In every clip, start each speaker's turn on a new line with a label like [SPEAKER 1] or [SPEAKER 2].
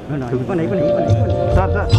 [SPEAKER 1] Sir sir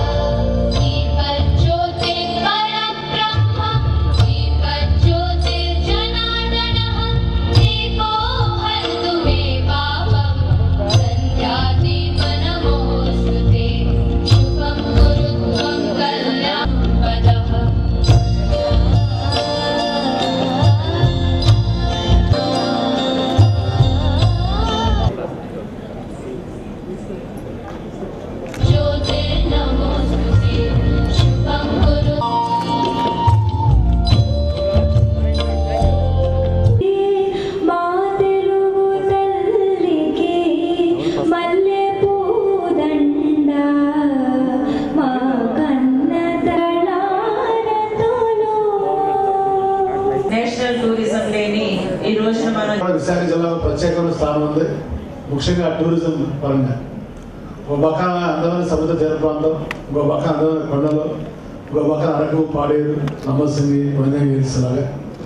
[SPEAKER 2] Visakha జిల్లాలో ప్రత్యేకమైన స్థానం ఉంది. ముఖ్యంగా టూరిజం పరంగా ఒక పక్కన అందమైన సముద్ర తీర ప్రాంతం, ఇంకో పక్కన అందమైన కొండలు, ఇంకో పక్కన అరకు, పాడేరు, లంబసింగి, వైజాగ్ హిల్స్ లాగా.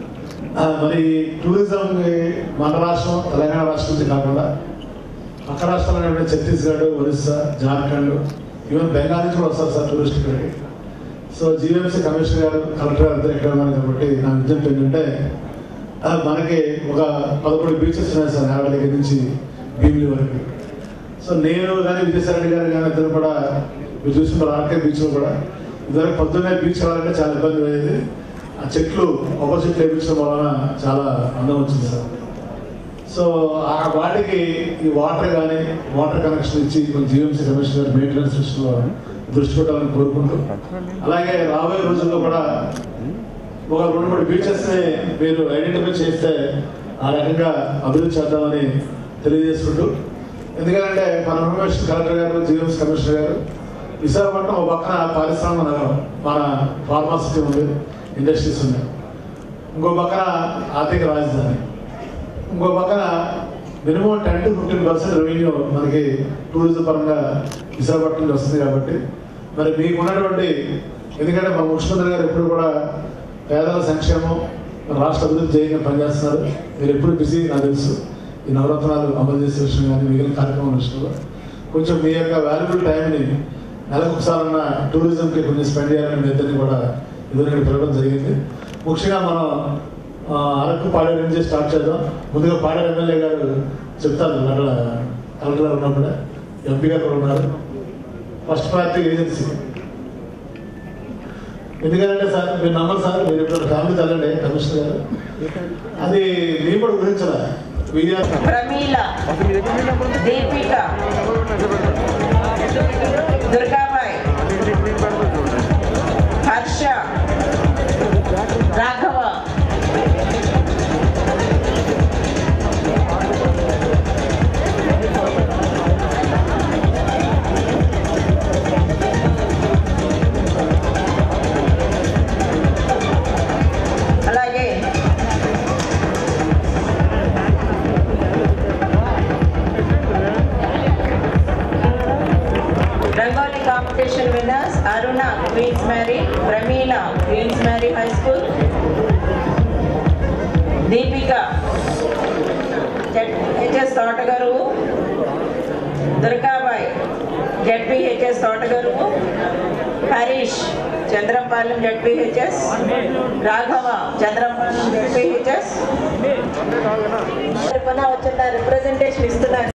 [SPEAKER 2] మరి టూరిజం మన రాష్ట్రం తెలంగాణ రాష్ట్రం నుంచి కాకుండా పక్క రాష్ట్రాలు ఛత్తీస్గఢ్, ఒరిస్సా, జార్ఖండ్, ఈవెన్ బెంగాల్ నుంచి కూడా వస్తారు సార్ టూరిస్ట్ ఇక్కడికి. సో జీవీఎంసీ కమిషనర్ గారు, కలెక్టర్ గారు అందరూ ఇక్కడ ఉన్నారు కాబట్టి నా విజ్ఞప్తి ఏంటంటే మనకి ఒక 11 బీచెస్ ఉన్నాయి సార్, యాభై దగ్గర నుంచి భీమిలి వరకు. సో నేను కానీ విజయసాయి గారు కానీ ఇద్దరు కూడా మీరు చూసిన ఆర్కే బీచ్లో కూడా ఇద్దరు పొద్దున్నే బీచ్ వెళ్ళాలంటే చాలా ఇబ్బంది అయ్యేది. ఆ చెట్లు కొబ్బరి చెట్లు వేయించడం వలన చాలా అందం వచ్చింది సార్. సో ఆ వాటికి ఈ వాటర్ కానీ వాటర్ కనెక్షన్ ఇచ్చి కొంచెం జీవీఎంసీ కమిషనర్ గారు మెయింటెనెన్స్ విషయంలో దృష్టి పెట్టాలని కోరుకుంటూ, అలాగే రాబోయే రోజుల్లో కూడా ఒక 2-3 బీచెస్ని మీరు ఐడెంటిఫై చేస్తే ఆ రకంగా అభివృద్ధి చేద్దామని తెలియజేసుకుంటూ, ఎందుకంటే మన ఇన్ఫర్మేషన్ కలెక్టర్ గారు, జీవీఎంసీ కమిషనర్ గారు, విశాఖపట్నం ఒక పక్కన పారిశ్రామిక నగరం, మన ఫార్మాసిటీ ఉంది, ఇండస్ట్రీస్ ఉన్నాయి, ఇంకో పక్కన ఆర్థిక రాజధాని, ఇంకో పక్కన మినిమం 10 to 15% రెవెన్యూ మనకి టూరిజం పరంగా విశాఖపట్నం వస్తుంది. కాబట్టి మరి మీకు ఉన్నటువంటి, ఎందుకంటే మా ముఖ్యమంత్రి గారు ఎప్పుడు కూడా పేదల సంక్షేమం, రాష్ట్ర అభివృద్ధి చేయగా పనిచేస్తున్నారు. మీరు ఎప్పుడు బిజీ నాకు తెలుసు, ఈ నవరత్నాలు అమలు చేసే విషయం కానీ మిగిలిన కార్యక్రమం విషయంలో కొంచెం మీ యొక్క వాల్యుబుల్ టైంని నెలకు ఒకసారన్న టూరిజంకి కొంచెం స్పెండ్ చేయాలని మీ ఇద్దరిని కూడా ఇద్దరిని పిలవడం జరిగింది. ముఖ్యంగా మనం అరకు, పాడేరు నుంచి స్టార్ట్ చేద్దాం. ముందుగా పాడేరు ఎమ్మెల్యే గారు చెప్తారు, అక్కడ కలెక్టర్ గారు ఉన్నప్పుడే, ఎంపీ గారు కూడా ఉన్నారు. First priority agency. ఎందుకంటే సార్ మీరు నమ్మరు సార్, మీరు ఇప్పుడు ఫ్యామిలీ తల్లండి కమిషనర్ గారు, అది మీరు కూడా గురించారా?
[SPEAKER 3] ప్రమీల, దీపిక, దుర్గాబాయ్, హర్ష, రాఘవ, అలాగే rangoli competition winners Aruna, queens Mary, Pramila, queens Mary high school, Deepika, ZPHS Thotagaruvu, Durgabai, ZPHS Thotagaruvu, Harish, Chandrampalem ZPHS, Raghava, Chandrampalem ZPHS. వచ్చిన రిప్రజెంటేషన్ ఇస్తున్నారు.